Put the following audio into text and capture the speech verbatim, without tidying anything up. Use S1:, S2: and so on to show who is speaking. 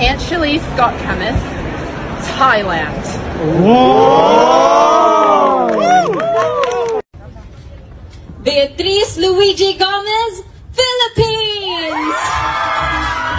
S1: Anshali Scott Camus, Thailand.
S2: Whoa! Beatriz Luigi Gomez, Philippines.